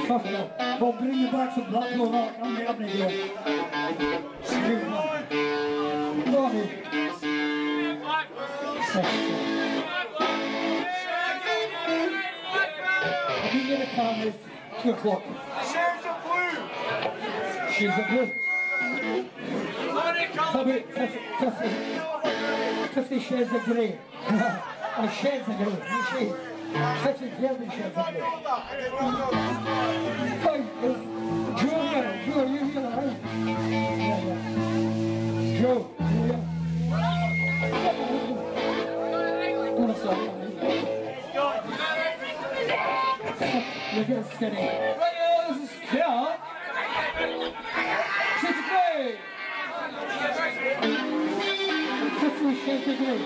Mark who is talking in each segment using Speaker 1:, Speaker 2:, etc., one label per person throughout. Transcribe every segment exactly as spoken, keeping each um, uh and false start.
Speaker 1: Fucking hell. Well, bring you back some Blackpool Rock. I'm the opening here. Go on, dude. I'll be in the cameras. Two o'clock.
Speaker 2: Sheriff's a blue!
Speaker 1: She's a blue. Probably fifty, fifty, fifty shades of grey. Or shades of grey, no shades. fifty golden shades of grey. Hey, Joe here, Joe, are you here, right? Yeah, yeah. Joe, yeah. Don't stop, you're getting skinny. Players, here. Shades of grey. fifty shades of grey.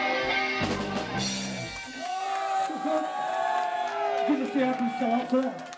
Speaker 1: Good to see you happy, so